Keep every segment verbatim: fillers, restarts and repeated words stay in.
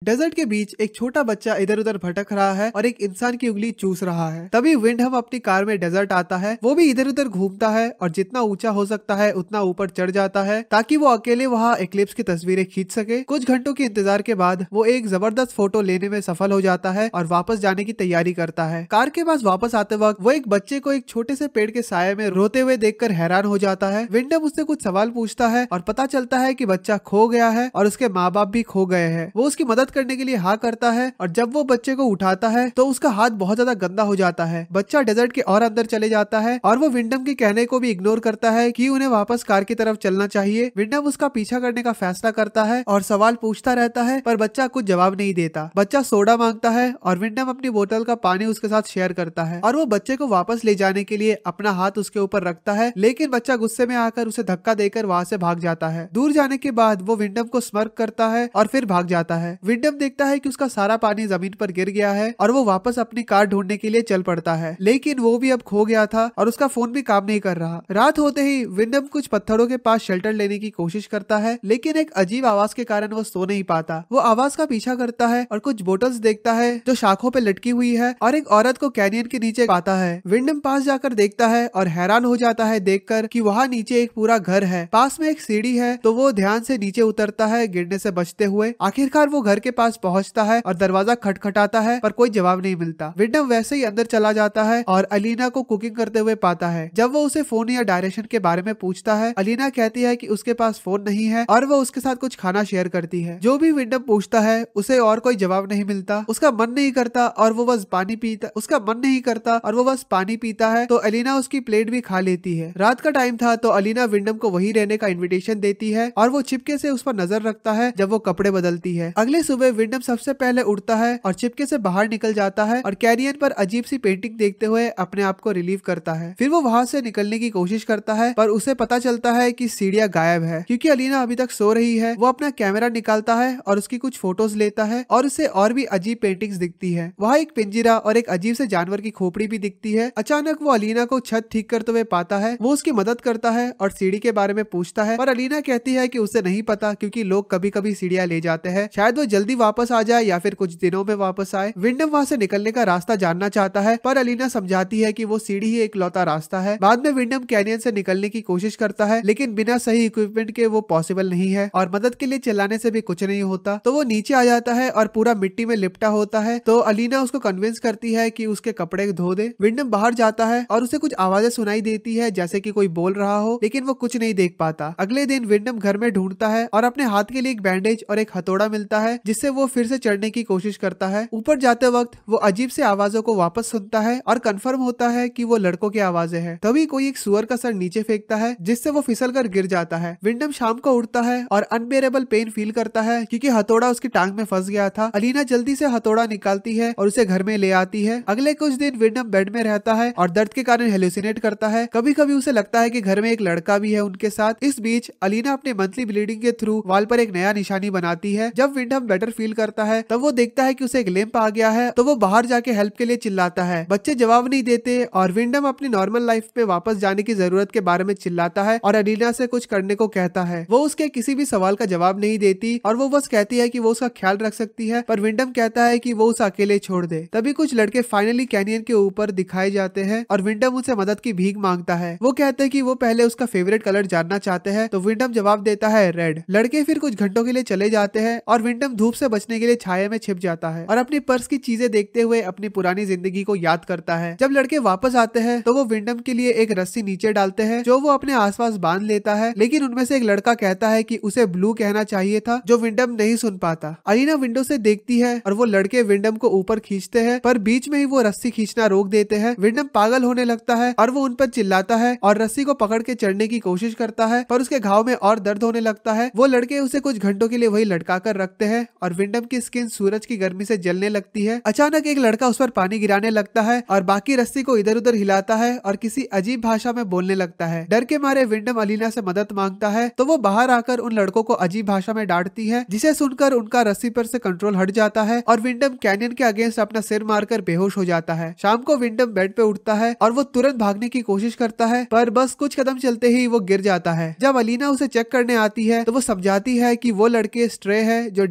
Desert के बीच एक छोटा बच्चा इधर उधर भटक रहा है और एक इंसान की उंगली चूस रहा है। तभी विंडहम अपनी कार में डेजर्ट आता है। वो भी इधर उधर घूमता है और जितना ऊंचा हो सकता है उतना ऊपर चढ़ जाता है ताकि वो अकेले वहाँ एक्लिप्स की तस्वीरें खींच सके। कुछ घंटों के इंतजार के बाद वो एक जबरदस्त फोटो लेने में सफल हो जाता है और वापस जाने की तैयारी करता है। कार के पास वापस आते वक्त वो एक बच्चे को एक छोटे से पेड़ के साये में रोते हुए देखकर हैरान हो जाता है। विंडहम उससे कुछ सवाल पूछता है और पता चलता है कि बच्चा खो गया है और उसके माँ बाप भी खो गए हैं। वो उसकी मदद करने के लिए हाँ करता है और जब वो बच्चे को उठाता है तो उसका हाथ बहुत ज्यादा गंदा हो जाता है। बच्चा डेजर्ट के और अंदर चले जाता है और वो विंडहम के कहने को भी इग्नोर करता है कि उन्हें वापस कार की तरफ चलना चाहिए। विंडहम उसका पीछा करने का फैसला करता है और सवाल पूछता रहता है पर बच्चा कुछ जवाब नहीं देता। बच्चा सोडा मांगता है और विंडहम अपनी बोतल का पानी उसके साथ शेयर करता है और वो बच्चे को वापस ले जाने के लिए अपना हाथ उसके ऊपर रखता है, लेकिन बच्चा गुस्से में आकर उसे धक्का देकर वहाँ से भाग जाता है। दूर जाने के बाद वो विंडहम को स्मर्क करता है और फिर भाग जाता है। विंडहम देखता है कि उसका सारा पानी जमीन पर गिर गया है और वो वापस अपनी कार ढूंढने के लिए चल पड़ता है, लेकिन वो भी अब खो गया था और उसका फोन भी काम नहीं कर रहा। रात होते ही विंडहम कुछ पत्थरों के पास शेल्टर लेने की कोशिश करता है, लेकिन एक अजीब आवाज के कारण वो सो नहीं पाता। वो आवाज का पीछा करता है और कुछ बोतल्स देखता है जो शाखों पे लटकी हुई है और एक औरत को कैनियन के नीचे पाता है। विंडहम पास जाकर देखता है और हैरान हो जाता है देखकर कि वहाँ नीचे एक पूरा घर है। पास में एक सीढ़ी है तो वो ध्यान से नीचे उतरता है गिरने से बचते हुए। आखिरकार वो घर के पास पहुंचता है और दरवाजा खटखटाता है पर कोई जवाब नहीं मिलता। विंडहम वैसे ही अंदर चला जाता है और अलीना को कुकिंग करते हुए पाता है। जब वो उसे फोन या डायरेक्शन के बारे में पूछता है, अलीना कहती है कि उसके पास फोन नहीं है और वो उसके साथ कुछ खाना शेयर करती है। जो भी विंडहम पूछता है उसे और कोई जवाब नहीं मिलता। उसका मन नहीं करता और वो बस पानी पीता उसका मन नहीं करता और वो बस पानी पीता है तो अलीना उसकी प्लेट भी खा लेती है। रात का टाइम था तो अलीना विंडहम को वही रहने का इन्विटेशन देती है और वो चिपके से उस पर नजर रखता है जब वो कपड़े बदलती है। अगले सुबह विंडहम सबसे पहले उठता है और चिपके से बाहर निकल जाता है और कैरियर पर अजीब सी पेंटिंग देखते हुए अपने आप को रिलीव करता है। फिर वो वहाँ से निकलने की कोशिश करता है पर उसे पता चलता है कि सीढ़ियाँ गायब है। क्योंकि अलीना अभी तक सो रही है, वो अपना कैमरा निकालता है और उसकी कुछ फोटोज लेता है और उसे और भी अजीब पेंटिंग्स दिखती है। वहाँ एक पिंजरा और एक अजीब से जानवर की खोपड़ी भी दिखती है। अचानक वो अलीना को छत ठीक करते हुए पाता है। वो उसकी मदद करता है और सीढ़ी के बारे में पूछता है पर अलीना कहती है कि उसे नहीं पता क्योंकि लोग कभी कभी सीढ़ियाँ ले जाते हैं, शायद वो जल्दी वापस आ जाए या फिर कुछ दिनों में वापस आए। विंडहम वहाँ से निकलने का रास्ता जानना चाहता है पर अलीना समझाती है कि वो सीढ़ी ही एकलौता रास्ता है। बाद में विंडहम कैनियन से निकलने की कोशिश करता है लेकिन बिना सही इक्विपमेंट के वो पॉसिबल नहीं है और मदद के लिए चिल्लाने से भी कुछ नहीं होता। तो वो नीचे आ जाता है और पूरा मिट्टी में लिपटा होता है। तो अलीना उसको कन्विंस करती है कि उसके कपड़े धो दे। विंडहम बाहर जाता है और उसे कुछ आवाजें सुनाई देती है जैसे कि कोई बोल रहा हो, लेकिन वो कुछ नहीं देख पाता। अगले दिन विंडहम घर में ढूंढता है और अपने हाथ के लिए एक बैंडेज और एक हथौड़ा मिलता है जिससे वो फिर से चढ़ने की कोशिश करता है। ऊपर जाते वक्त वो अजीब से आवाजों को वापस सुनता है और कंफर्म होता है कि वो लड़कों की आवाजें हैं। तभी कोई एक सुअर का सर नीचे फेंकता है जिससे वो फिसल कर गिर जाता है। विंडहम शाम को उठता है और अनबेरेबल पेन फील करता है क्योंकि हथौड़ा उसकी टांग में फंस गया था। अलीना जल्दी से हथौड़ा निकालती है और उसे घर में ले आती है। अगले कुछ दिन विंडहम बेड में रहता है और दर्द के कारण हेलुसिनेट करता है। कभी कभी उसे लगता है कि घर में एक लड़का भी है उनके साथ। इस बीच अलीना अपने मंथली ब्लीडिंग के थ्रू वॉल पर एक नया निशानी बनाती है। जब विंडहम बेटर फील करता है तब वो देखता है कि उसे एक लैंप आ गया है तो वो बाहर जाके हेल्प के लिए चिल्लाता है। बच्चे जवाब नहीं देते और विंडहम अपनी नॉर्मल लाइफ में वापस जाने की जरूरत के बारे में चिल्लाता है और अलीना से कुछ करने को कहता है। वो उसके किसी भी सवाल का जवाब नहीं देती और वो बस कहती है कि वो उसका ख्याल रख सकती है, पर विंडहम कहता है कि वो उसे अकेले छोड़ दे। तभी कुछ लड़के फाइनली कैनियन के ऊपर दिखाए जाते हैं और विंडहम उनसे मदद की भीख मांगता है। वो कहते हैं कि वो पहले उसका फेवरेट कलर जानना चाहते हैं तो विंडहम जवाब देता है रेड। लड़के फिर कुछ घंटों के लिए चले जाते हैं और विंडहम धूप से बचने के लिए छाया में छिप जाता है और अपनी पर्स की चीजें देखते हुए अपनी पुरानी जिंदगी को याद करता है। जब लड़के वापस आते हैं तो वो विंडहम के लिए एक रस्सी नीचे डालते हैं जो वो अपने आसपास बांध लेता है, लेकिन उनमें से एक लड़का कहता है कि उसे ब्लू कहना चाहिए था जो विंडहम नहीं सुन पाता। अलीना विंडो से देखती है और वो लड़के विंडहम को ऊपर खींचते हैं पर बीच में ही वो रस्सी खींचना रोक देते हैं। विंडहम पागल होने लगता है और वो उन पर चिल्लाता है और रस्सी को पकड़ के चढ़ने की कोशिश करता है पर उसके घाव में और दर्द होने लगता है। वो लड़के उसे कुछ घंटों के लिए वही लटका कर रखते हैं और विंडहम की स्किन सूरज की गर्मी से जलने लगती है। अचानक एक लड़का उस पर पानी गिराने लगता है और बाकी रस्सी को इधर उधर हिलाता है और किसी अजीब भाषा में बोलने लगता है। डर के मारे विंडहम अलीना से मदद मांगता है तो वो बाहर आकर उन लड़कों को अजीब भाषा में डांटती है जिसे सुनकर उनका रस्सी पर से कंट्रोल हट जाता है और विंडहम कैनियन के अगेंस्ट अपना सिर मारकर बेहोश हो जाता है। शाम को विंडहम बेड पे उठता है और वो तुरंत भागने की कोशिश करता है पर बस कुछ कदम चलते ही वो गिर जाता है। जब अलीना उसे चेक करने आती है तो वो समझाती है कि वो लड़के स्ट्रे है जो डेजर्ट में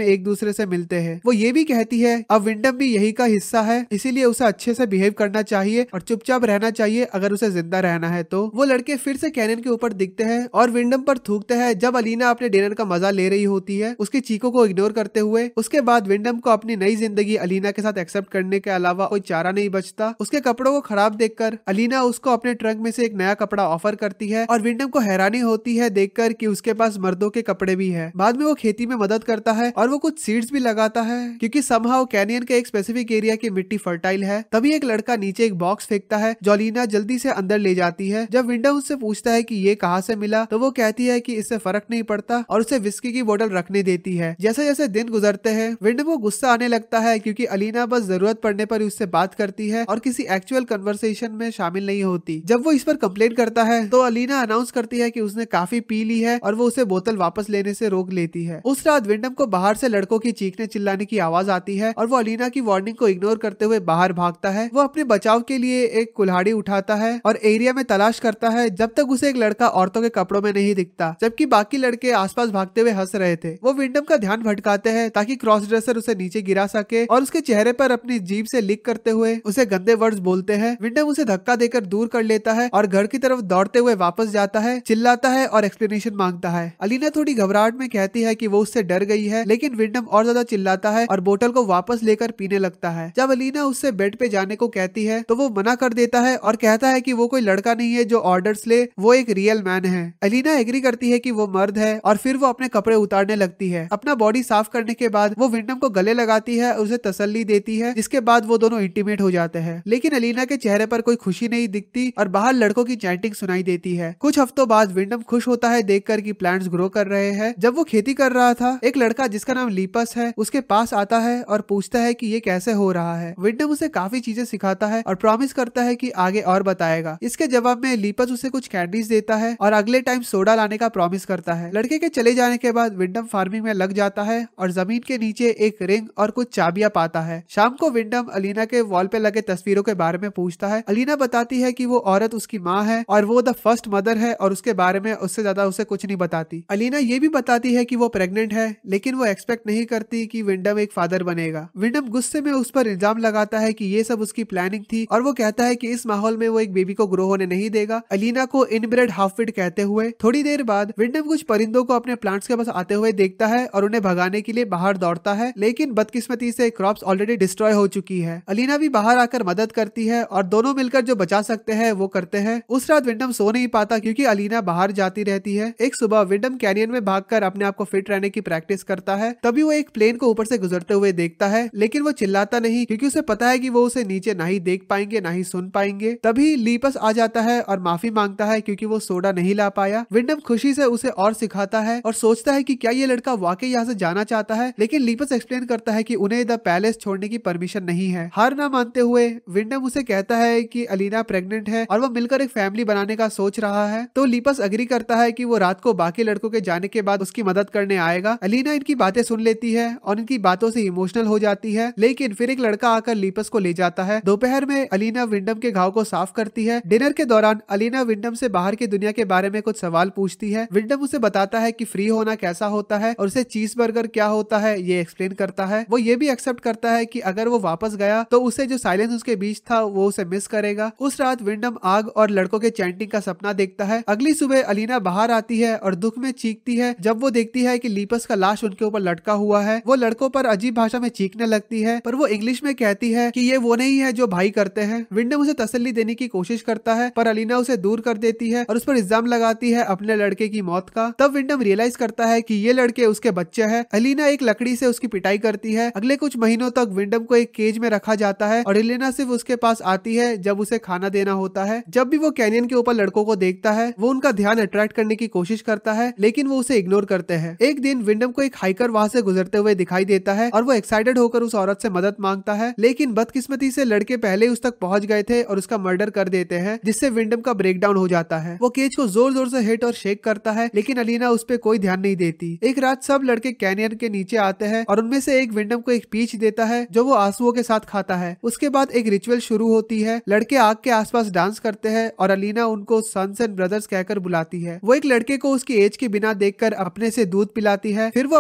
एक दूसरे से मिलते हैं। वो ये भी कहती है अब विंडम भी यही का हिस्सा है, इसीलिए उसे अच्छे से बिहेव करना चाहिए और चुपचाप रहना चाहिए अगर उसे जिंदा रहना है तो। वो लड़के फिर से कैनियन के ऊपर दिखते हैं और विंडम पर थूकते हैं जब अलीना अपने डिनर का मजा ले रही होती है, उसकी चीखों को इग्नोर करते हुए। उसके बाद विंडम को अपनी नई जिंदगी अलीना के साथ एक्सेप्ट करने के अलावा कोई चारा नहीं बचता। उसके कपड़ों को खराब देखकर अलीना उसको अपने ट्रंक में से एक नया कपड़ा ऑफर करती है और विंडम को हैरानी होती है देखकर कि उसके पास मर्दों के कपड़े भी है। बाद में वो खेती में मदद करता है और वो कुछ सीड्स भी लगाता है क्योंकि समहाउ कैनियन के एक स्पेसिफिक एरिया की मिट्टी फर्टाइल है। तभी एक लड़का नीचे एक बॉक्स फेंकता है जो अलीना जल्दी से अंदर ले जाती है। जब विंडम उससे पूछता है कि ये कहाँ से मिला तो वो कहती है कि इससे फर्क नहीं पड़ता और उसे विस्की की बोतल रखने देती है। जैसे जैसे दिन गुजरते हैं विंडम को गुस्सा आने लगता है क्योंकि अलीना बस जरूरत पड़ने पर उससे बात करती है और किसी एक्चुअल कन्वर्सेशन में शामिल नहीं होती। जब वो इस पर कंप्लेंट करता है तो अलीना अनाउंस करती है कि उसने काफी पी ली है और वो उसे बोतल वापस लेने से रोक लेती है। उस रात विंडम को बाहर से लड़कों की चीखने चिल्लाने की आवाज आती है और वो अलीना की वार्निंग को इग्नोर करते हुए बाहर भागता है। वो अपने बचाव के लिए एक कुल्हाड़ी उठाता है और एरिया में तलाश करता है जब तक उसे एक लड़का औरतों के कपड़ों में नहीं दिखता, जबकि बाकी लड़के आसपास भागते हुए हंस रहे थे। वो विंडम का ध्यान भटकाते हैं ताकि क्रॉस ड्रेसर उसे नीचे गिरा सके और उसके चेहरे पर अपनी जीभ से लिक करते हुए उसे गंदे वर्ड्स बोलते हैं। विंडम उसे धक्का देकर दूर कर लेता है और घर की तरफ दौड़ते हुए वापस जाता है, चिल्लाता है और एक्सप्लेनेशन मांगता है। अलीना थोड़ी घबराहट में कहती है कि वो उससे डर गई है, लेकिन विंडम और ज्यादा चिल्लाता है और बोतल को वापस लेकर पीने लगता है। जब अलीना उससे बेड पे जाने को कहती है तो वो मना कर देता है और कहता है कि वो कोई लड़का नहीं है जो ऑर्डर्स ले, वो एक रियल मैन है। अलीना एग्री करती है कि वो मर्द है और फिर वो अपने कपड़े उतारने लगती है। अपना बॉडी साफ करने के बाद वो विंडम को गले लगाती है और उसे तसल्ली देती है, जिसके बाद वो दोनों इंटीमेट हो जाते हैं। लेकिन अलीना के चेहरे पर कोई खुशी नहीं दिखती और बाहर लड़कों की चैंटिंग सुनाई देती है। कुछ हफ्तों बाद विंडम खुश होता है देखकर कि प्लांट्स ग्रो कर रहे हैं। जब वो खेती कर रहा था एक लड़का जिसका नाम लीपस है उसके पास आता है और पूछता है कि ये कैसे हो रहा है। विंडम उसे काफी चीजें सिखाता है और प्रॉमिस करता है कि आगे और बताएगा। इसके जवाब में लीपस उसे कुछ कैंडीज देता है और अगले टाइम सोडा लाने का प्रॉमिस करता है। लड़के के चले जाने के बाद विंडम फार्मिंग में लग जाता है और जमीन के नीचे एक रिंग और कुछ चाबियां पाता है। शाम को विंडम अलीना के वॉल पे लगे तस्वीरों के बारे में पूछता है। अलीना बताती है कि वो औरत उसकी माँ है और वो द फर्स्ट मदर है और उसके बारे में उससे ज्यादा उसे कुछ नहीं बताती। अलीना ये भी बताती है कि वो प्रेग्नेंट है, लेकिन वो एक्सपेक्ट नहीं करती कि विंडम एक फादर बनेगा। विंडम गुस्से में उस पर इल्जाम लगाता है कि ये सब उसकी प्लानिंग थी और वो कहता है कि इस माहौल में वो एक बेबी को ग्रो होने नहीं देगा, अलीना को इनब्रेड हाफ विट कहते हुए। थोड़ी देर बाद विंडम कुछ परिंदों को अपने प्लांट्स के पास आते हुए देखता है और उन्हें भगाने के लिए बाहर दौड़ता है, लेकिन बदकिस्मती से क्रॉप्स ऑलरेडी डिस्ट्रॉय हो चुकी है। अलीना भी बाहर आकर मदद करती है और दोनों मिलकर जो बचा सकते हैं वो करते हैं। उस रात विंडम सो नहीं पाता क्योंकि अलीना बाहर जाती रहती है। एक सुबह विंडम कैनियन में भागकर अपने आप को फिट रहने की प्रैक्टिस करता है। तभी वो एक प्लेन को ऊपर से गुजरते हुए देखता है, लेकिन वो चिल्लाता नहीं क्योंकि उसे पता है कि वो उसे नीचे ना ही देख पाएंगे ना ही सुन पाएंगे। तभी लीपस आ जाता है और माफी मांगता है क्योंकि वो सोडा नहीं ला पाया। विंडम खुशी से उसे और सिखाता है और सोचता है कि क्या ये लड़का वाकई यहाँ से जाना चाहता है, लेकिन लीपस एक्सप्लेन करता है कि उन्हें द पैलेस छोड़ने की परमिशन नहीं है। हार ना मानते हुए विंडम उसे कहता है कि अलीना प्रेग्नेंट है और वो मिलकर एक फैमिली बनाने का सोच रहा है। तो लीपस अग्री करता है कि वो रात को बाकी लड़कों के जाने के बाद उसकी मदद करने आएगा। अलीना इनकी बातें सुन लेती है और इनकी बातों से इमोशनल हो जाती है, लेकिन फिर एक लड़का आकर लीपस को ले जाता है। दोपहर में अलीना विंडम के घाव को साफ करती है। डिनर के दौरान अलीना विंडम से बाहर की दुनिया के बारे में कुछ सवाल पूछती है। विंडम उसे बताता है कि फ्री होना कैसा होता है और उसे चीज बर्गर क्या होता है ये एक्सप्लेन करता है। वो ये भी एक्सेप्ट करता है कि अगर वो वापस गया तो उसे जो साइलेंस उसके बीच था वो उसे मिस करेगा। उस रात विंडम आग और लड़कों के चैंटिंग का सपना देखता है। अगली सुबह अलीना बाहर आती है और दुख में चीखती है जब वो देखती है कि लीपस का लाश उनके ऊपर लटका हुआ है। वो लड़कों पर अजीब भाषा में चीखने लगती है, पर वो इंग्लिश में कहती है कि ये वो नहीं है जो भाई करते हैं। विंडम उसे तसल्ली देने की कोशिश करता है, पर अलीना उसे दूर कर देती है और उस पर इल्जाम लगाती है अपने लड़के की मौत का। तब विंडम रियलाइज करता है कि ये लड़के उसके बच्चे हैं। अलीना एक लकड़ी से उसकी पिटाई करती है। अगले कुछ महीनों तक विंडम को एक केज में रखा जाता है और अलीना सिर्फ उसके पास आती है जब उसे खाना देना होता है। जब भी वो कैनियन के ऊपर लड़कों को देखता है वो उनका ध्यान अट्रैक्ट करने की कोशिश करता है, लेकिन वो उसे इग्नोर करते हैं। एक दिन विंडम को एक हाइकर वहां से गुजरते हुए दिखाई देता है और वो एक्साइटेड होकर उस औरत से मदद मांगता है, लेकिन बदकिस्मती से लड़के पहले उस तक पहुंच गए थे और उसका मर्डर कर देते हैं, जिससे विंडम का ब्रेकडाउन हो जाता है। वो केज को जोर जोर से हिट और शेक करता है, लेकिन अलीना उस पर कोई ध्यान नहीं देती। एक रात सब लड़के कैनियन के नीचे आते हैं और उनमें से एक विंडम को एक पीच देता है जो वो आंसुओं के साथ खाता है। उसके बाद एक रिचुअल शुरू होती है। लड़के आग के आसपास डांस करते हैं और अलीना उनको सन्स एंड ब्रदर्स कहकर बुलाती है। वो एक लड़के को उसकी एज के बिना देखकर अपने से दूध पिलाती है। फिर वो अपनी आंखों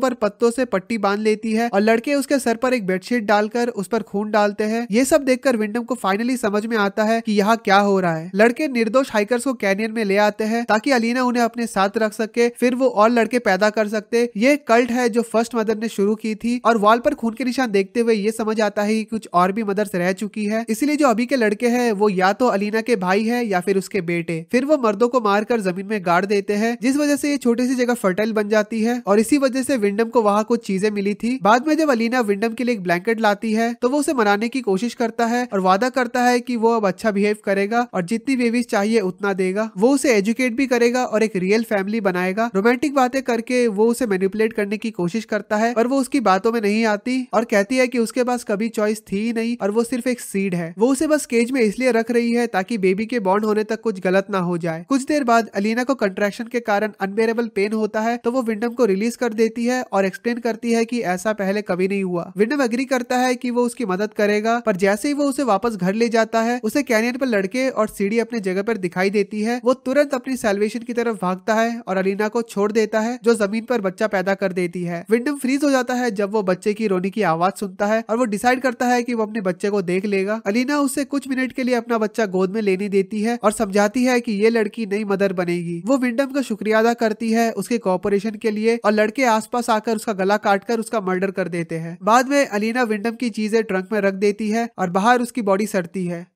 पर पत्तों से पट्टी बांध लेती है और लड़के उसके सर पर एक बेडशीट डालकर उस पर खून डालते हैं। ये सब देखकर विंडम को फाइनली समझ में आता है कि यहाँ क्या हो रहा है। लड़के निर्दोष हाइकर्स को कैनियन में ले आते हैं ताकि अलीना उन्हें अपने साथ रख सके, फिर वो और लड़के पैदा कर सकते। ये कल्ट है जो फर्स्ट मदर ने शुरू की थी और वॉल पर खून के निशान देखते हुए ये समझ आता है कि कुछ और भी मदर्स रह चुकी है, इसलिए जो अभी के लड़के हैं वो या तो अलीना के भाई है या फिर उसके बेटे। फिर वो मर्दों को मारकर जमीन में गाड़ देते हैं, जिस वजह से ये छोटी सी जगह फर्टाइल बन जाती है और इसी वजह से विंडम को वहाँ कुछ चीजें मिली थी। बाद में जब अलीना विंडम के लिए एक ब्लैंकेट लाती है तो वो उसे मनाने की कोशिश करता है और वादा करता है कि वो अब अच्छा बिहेव करेगा और जितनी बेबीज चाहिए उतना देगा। वो उसे एजुकेट भी करेगा और एक रियल फैमिली बनाएगा। रोमांटिक बातें करके वो उसे मैनिपुलेट करने की कोशिश करता है पर वो उसकी बातों में नहीं आती और कहती है कि उसके पास कभी चॉइस थी ही नहीं और वो सिर्फ एक सीड है। वो उसे बस केज में इसलिए रख रही है ताकि बेबी के बॉन्ड होने तक कुछ गलत ना हो जाए। कुछ देर बाद अलीना को कंट्रैक्शन के कारण अनबेरेबल पेन होता है तो वो विंडम को रिलीज कर देती है और एक्सप्लेन करती है कि ऐसा पहले कभी नहीं हुआ। विंडम एग्री करता है कि वो उसकी मदद करेगा, पर जैसे ही वो उसे वापस घर ले जाता है उसे कैनियन पर लड़के और सीढ़ी अपने जगह पर दिखाई देती है। वो तुरंत अपनी सैल्वेशन की तरफ भागता है और अलीना को छोड़ देता है जो जमीन पर बच्चा पैदा कर देती है। विंडम फ्रीज हो जाता है जब वो बच्चे की रोने की आवाज सुनता है और वो डिसाइड करता है कि वो अपने बच्चे को देख लेगा। अलीना उसे कुछ मिनट के लिए अपना बच्चा गोद में लेने देती है और समझाती है कि ये लड़की नई मदर बनेगी। वो विंडम का शुक्रिया अदा करती है उसके कोऑपरेशन के लिए और लड़के आसपास आकर उसका गला काटकर उसका मर्डर कर देते हैं। बाद में अलीना विंडम की चीजें ट्रंक में रख देती है और बाहर उसकी बॉडी सड़ती है।